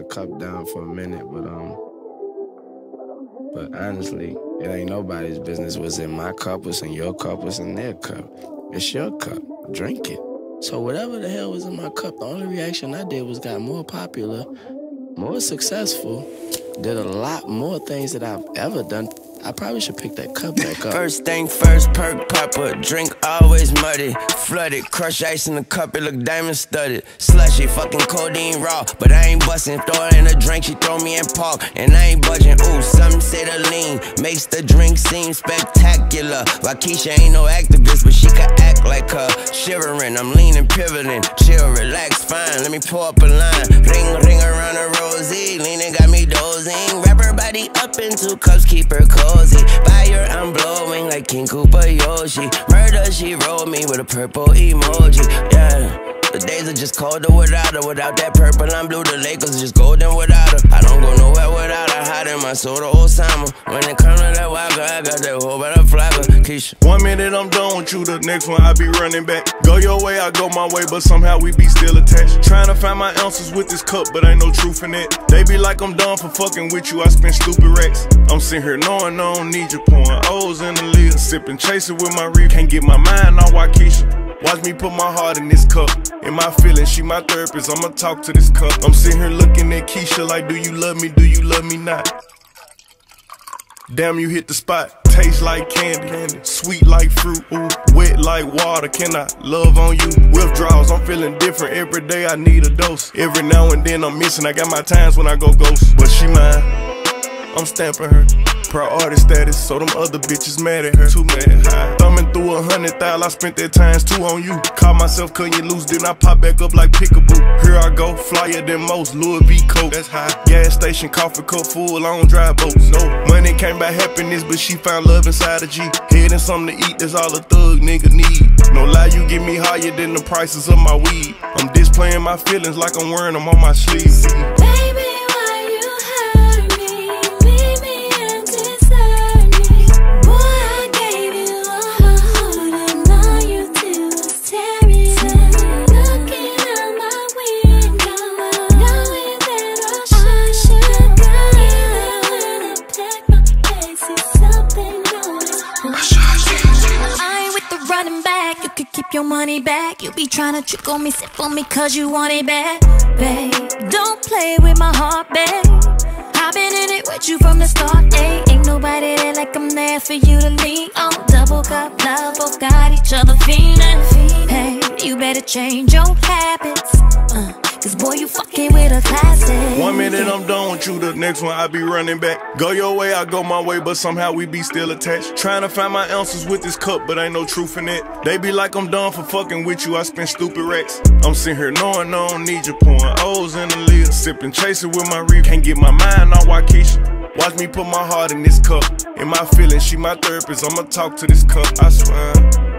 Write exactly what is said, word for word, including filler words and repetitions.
the cup down for a minute, but um, but honestly, it ain't nobody's business what's in my cup, what's in your cup, what's in their cup. It's your cup. Drink it. So whatever the hell was in my cup, the only reaction I did was got more popular, more successful, did a lot more things that I've ever done. I probably should pick that cup back up. First thing first, perc, poppa, drink always muddy. Flooded, crush ice in the cup, it look diamond studded. Slushy, fucking codeine raw, but I ain't bustin'. Throw it in a drink, she throw me in park, and I ain't budging. Ooh, some say the lean makes the drink seem spectacular. Wockesha ain't no activist, but she can act like her. Shivering, I'm leaning, pivoting, chill, relax, fine. Let me pour up a line, ring, ring around a rosy. Leaning got me dozing. Wrap her body up in two cups, keep her cold. Fire, I'm blowing like King Koopa Yoshi. Murder, she rolled me with a purple emoji. Yeah, the days are just colder without her. Without that purple, I'm blue. The Lakers just golden without her. I don't go nowhere without her. Hiding my soul to Osama. When it comes to that waka, I got that whole better flagger. Keisha. One minute I'm done with you, the next one I be running back. Go your way, I go my way, but somehow we be still attached. Trying to find my ounces with this cup, but ain't no truth in it. They be like I'm done for fucking with you, I spend stupid racks. I'm sitting here knowing I don't need you, pouring O's in the lid, sipping, chasing with my reef. Can't get my mind on Wockesha. Watch me put my heart in this cup. In my feelings, she my therapist, I'ma talk to this cup. I'm sitting here looking at Keisha like, do you love me, do you love me not? Damn, you hit the spot. Taste like candy, sweet like fruit, ooh, wet like water. Can I love on you? Withdrawals, I'm feeling different. Every day I need a dose. Every now and then I'm missing. I got my times when I go ghost. But she mine, I'm stamping her. Priority status, so them other bitches mad at her. Too mad high. Thumbing through a hundred thousand, I spent that times two on you. Caught myself cutting you loose, then I pop back up like Pickaboo. Here I go, flyer than most, Louis V coat. That's high. Gas station, coffee cup full, I don't drive boats. No money came by happiness, but she found love inside a G. Head and something to eat, that's all a thug nigga need. No lie, you get me higher than the prices of my weed. I'm displaying my feelings like I'm wearing them on my sleeve. Baby, you could keep your money back. You be trying to trick on me, sip on me cause you want it bad. Babe, don't play with my heart, babe. I've been in it with you from the start, ayy. Ain't nobody there like I'm there for you to lean on. Double cup love, both got each other feeling. Hey, you better change your habits, uh, cause boy, you fucking with a classic. One minute I'm done with you, the next one I be running back. Go your way, I go my way, but somehow we be still attached. Trying to find my ounces with this cup, but ain't no truth in it. They be like I'm done for fucking with you, I spend stupid racks. I'm sitting here knowing I don't need you, pouring O's in the lid, sipping, chasing with my reef. Can't get my mind on Wockesha. Watch me put my heart in this cup. In my feelings, she my therapist, I'ma talk to this cup, I swear.